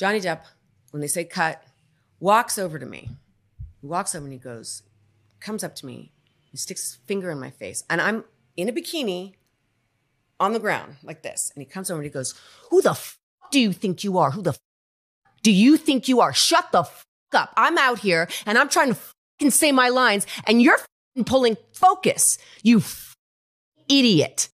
Johnny Depp, when they say cut, walks over to me. He walks over and he goes, comes up to me. He sticks his finger in my face. And I'm in a bikini on the ground like this. And he comes over and he goes, who the f do you think you are? Who the f do you think you are? Shut the f up. I'm out here and I'm trying to f***ing say my lines and you're f***ing pulling focus. You f idiot.